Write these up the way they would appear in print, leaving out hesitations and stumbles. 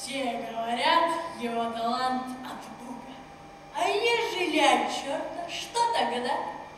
Все говорят, его талант от Бога. А ежели от черта, что тогда?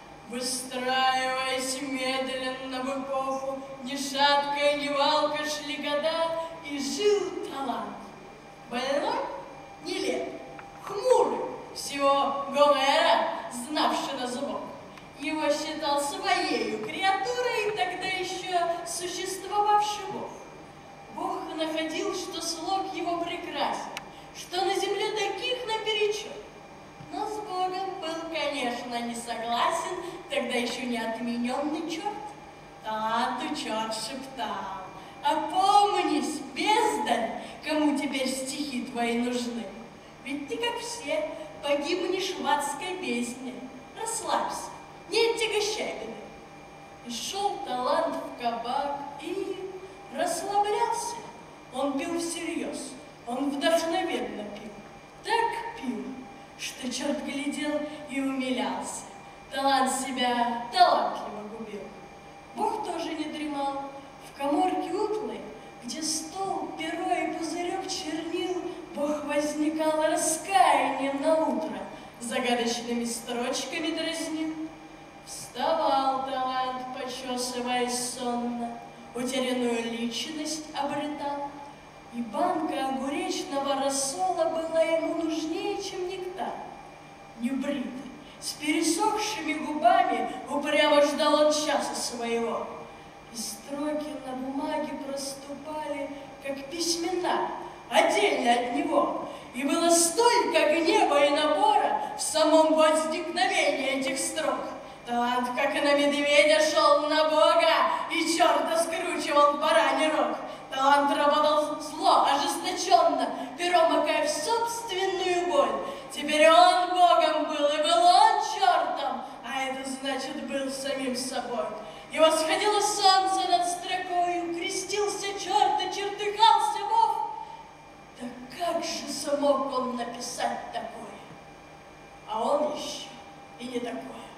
Выстраиваясь медленно в эпоху, ни шаткая, ни валка шли года, и жил талант. Больной, нелепый, хмурый, всего Гомера, знавший на зубок. Его считал своею креатурой, тогда еще существовавший Бог. Бог находил, что слог его прекрасен, что на земле таких наперечет. Но с Богом был, конечно, не согласен, тогда еще не отмененный черт. Таланту черт шептал: опомнись, бездарь, кому теперь стихи твои нужны. Ведь ты, как все, погибнешь в адской песне. Расслабься, не отягощай беды. И шел талант в кабак и расслаблялся. Он пил всерьез, он вдохновенно пил. Так пил, что черт глядел и умилялся. Талант себя талантливо губил. Бог тоже не дремал. В каморке утлой, где стол, перо и пузырек чернил, Бог возникал раскаянием на утро, загадочными строчками дразнил. Вставал талант, почесываясь сонно, утерянную личность обретал, и банка огуречного рассола была ему нужнее, чем нектар. Небритый, с пересохшими губами, упрямо ждал он часа своего. И строки на бумаге проступали, как письмена, отдельно от него. И было столько гнева и напора в самом возникновении этих строк. Талант, как и на медведя, шел на Бога и черта скручивал в бараний рог. Талант работал зло, ожесточенно, перо макая в собственную боль. Теперь он Богом был, и был он чертом, а это значит, был самим собой. И восходило солнце над строкою, крестился черт и чертыхался Бог. Да как же смог он написать такое? А он еще и не такое.